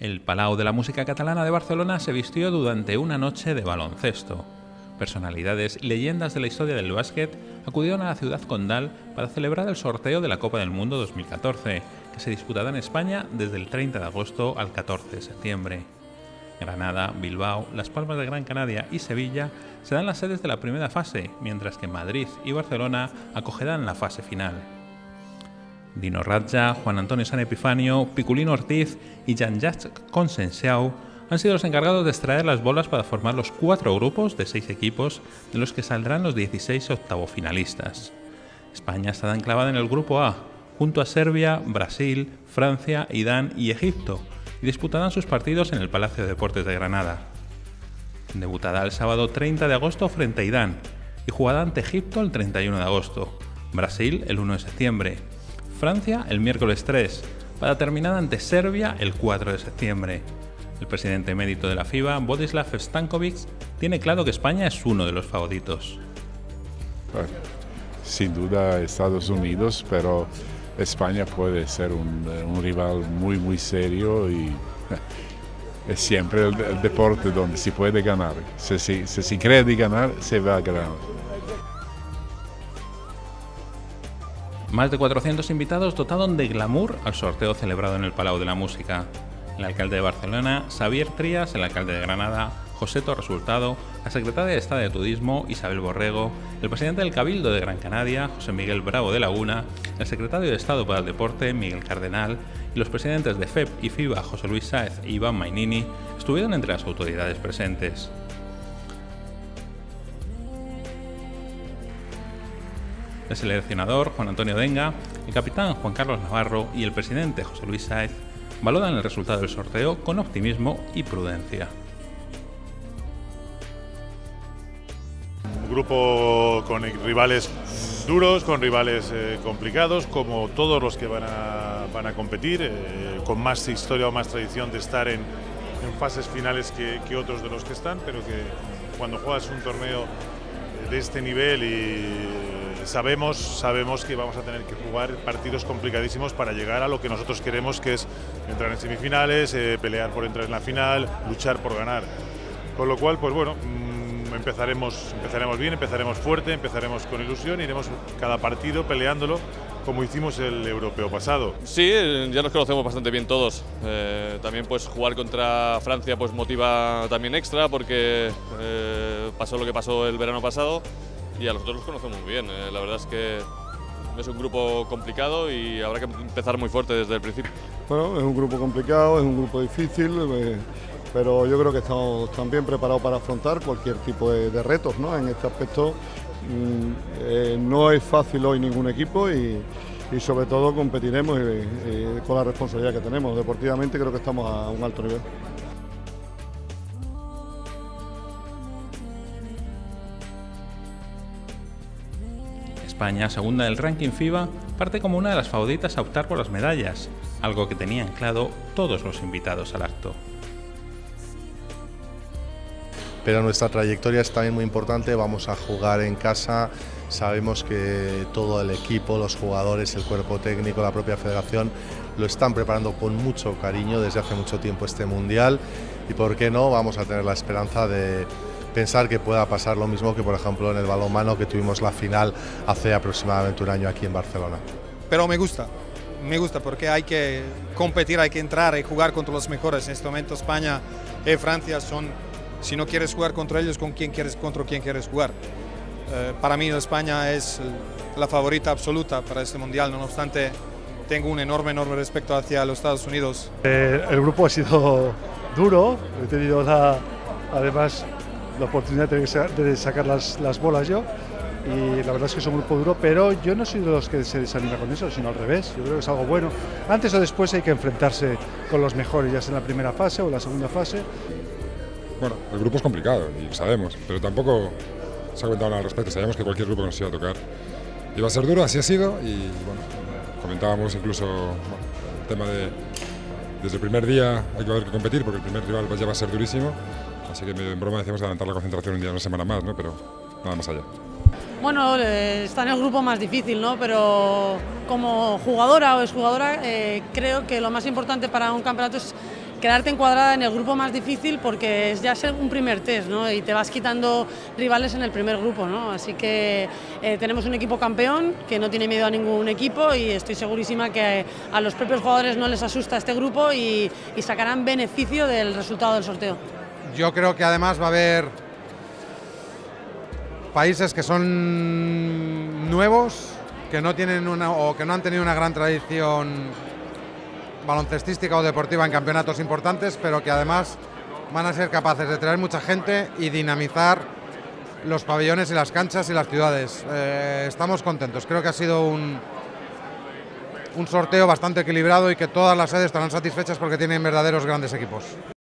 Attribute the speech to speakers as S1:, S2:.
S1: El Palau de la Música Catalana de Barcelona se vistió durante una noche de baloncesto. Personalidades y leyendas de la historia del básquet acudieron a la ciudad condal para celebrar el sorteo de la Copa del Mundo 2014, que se disputará en España desde el 30 de agosto al 14 de septiembre. Granada, Bilbao, Las Palmas de Gran Canaria y Sevilla serán las sedes de la primera fase, mientras que Madrid y Barcelona acogerán la fase final. Dino Radja, Juan Antonio San Epifanio, Piculino Ortiz y Jean-Jacques Consensiau han sido los encargados de extraer las bolas para formar los 4 grupos de 6 equipos de los que saldrán los 16 octavofinalistas. España estará enclavada en el grupo A, junto a Serbia, Brasil, Francia, Irán y Egipto, y disputarán sus partidos en el Palacio de Deportes de Granada. Debutará el sábado 30 de agosto frente a Irán y jugará ante Egipto el 31 de agosto, Brasil el 1 de septiembre, Francia el miércoles 3, para terminar ante Serbia el 4 de septiembre. El presidente emérito de la FIBA, Borislav Stankovic, tiene claro que España es uno de los favoritos.
S2: Sin duda Estados Unidos, pero España puede ser un rival muy serio y es siempre el deporte donde se puede ganar. Si se cree ganar, se va a ganar.
S1: Más de 400 invitados dotaron de glamour al sorteo celebrado en el Palau de la Música. El alcalde de Barcelona, Xavier Trias, el alcalde de Granada, José Torres Hurtado, la secretaria de Estado de Turismo, Isabel Borrego, el presidente del Cabildo de Gran Canaria, José Miguel Bravo de Laguna, el secretario de Estado para el Deporte, Miguel Cardenal, y los presidentes de FEP y FIBA, José Luis Sáez e Iván Mainini, estuvieron entre las autoridades presentes. El seleccionador, Juan Antonio Denga, el capitán Juan Carlos Navarro y el presidente José Luis Sáez valoran el resultado del sorteo con optimismo y prudencia.
S3: Un grupo con rivales duros, con rivales complicados, como todos los que van a competir, con más historia o más tradición de estar en fases finales que otros de los que están, pero que cuando juegas un torneo de este nivel y sabemos que vamos a tener que jugar partidos complicadísimos para llegar a lo que nosotros queremos, que es entrar en semifinales, pelear por entrar en la final, luchar por ganar. Con lo cual, pues bueno, empezaremos bien, empezaremos fuerte, empezaremos con ilusión, iremos cada partido peleándolo como hicimos el europeo pasado.
S4: Sí, ya nos conocemos bastante bien todos. También pues jugar contra Francia pues motiva también extra porque pasó lo que pasó el verano pasado y a nosotros los conocemos muy bien. La verdad es que es un grupo complicado y habrá que empezar muy fuerte desde el principio.
S5: Bueno, es un grupo complicado, es un grupo difícil, pero yo creo que estamos también preparados para afrontar cualquier tipo de retos, ¿no? En este aspecto no es fácil hoy ningún equipo y sobre todo competiremos con la responsabilidad que tenemos. Deportivamente creo que estamos a un alto nivel.
S1: España, segunda del ranking FIBA, parte como una de las favoritas a optar por las medallas, algo que tenían claro todos los invitados al acto.
S6: Pero nuestra trayectoria es también muy importante, vamos a jugar en casa, sabemos que todo el equipo, los jugadores, el cuerpo técnico, la propia federación lo están preparando con mucho cariño desde hace mucho tiempo este mundial y por qué no vamos a tener la esperanza de pensar que pueda pasar lo mismo que por ejemplo en el balonmano que tuvimos la final hace aproximadamente un año aquí en Barcelona.
S7: Pero me gusta porque hay que competir, hay que entrar y jugar contra los mejores. En este momento España y Francia son, si no quieres jugar contra ellos, contra quién quieres jugar. Para mí España es la favorita absoluta para este mundial, no obstante tengo un enorme respeto hacia los Estados Unidos.
S8: El grupo ha sido duro, he tenido además la oportunidad de sacar las bolas yo y la verdad es que es un grupo duro, pero yo no soy de los que se desanima con eso, sino al revés. Yo creo que es algo bueno. Antes o después hay que enfrentarse con los mejores, ya sea en la primera fase o en la segunda fase.
S9: Bueno, el grupo es complicado y lo sabemos, pero tampoco se ha comentado nada al respecto. Sabíamos que cualquier grupo que nos iba a tocar iba a ser duro, así ha sido y bueno, comentábamos incluso el tema de desde el primer día hay que haber que competir porque el primer rival ya va a ser durísimo, así que en broma decíamos adelantar la concentración un día, una semana más, ¿no? Pero nada más allá.
S10: Bueno, está en el grupo más difícil, ¿no? Pero como jugadora o exjugadora creo que lo más importante para un campeonato es quedarte encuadrada en el grupo más difícil porque es ya ser un primer test, ¿no? Y te vas quitando rivales en el primer grupo, ¿no? Así que tenemos un equipo campeón que no tiene miedo a ningún equipo y estoy segurísima que a los propios jugadores no les asusta este grupo y sacarán beneficio del resultado del sorteo.
S11: Yo creo que además va a haber países que son nuevos, que no tienen o que no han tenido una gran tradición baloncestística o deportiva en campeonatos importantes, pero que además van a ser capaces de traer mucha gente y dinamizar los pabellones y las canchas y las ciudades. Estamos contentos, creo que ha sido un sorteo bastante equilibrado y que todas las sedes estarán satisfechas porque tienen verdaderos grandes equipos.